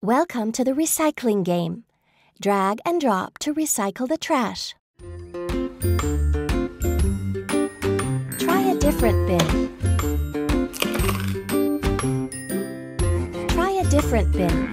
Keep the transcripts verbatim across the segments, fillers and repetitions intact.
Welcome to the recycling game. Drag and drop to recycle the trash. Try a different bin. Try a different bin.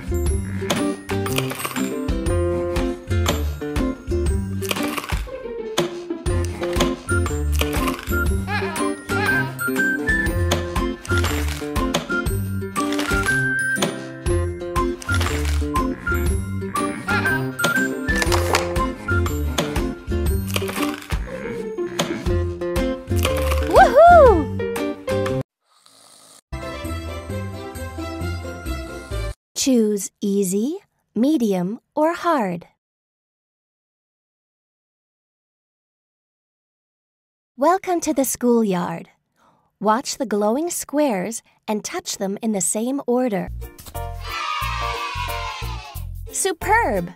Choose easy, medium, or hard. Welcome to the schoolyard. Watch the glowing squares and touch them in the same order. Superb!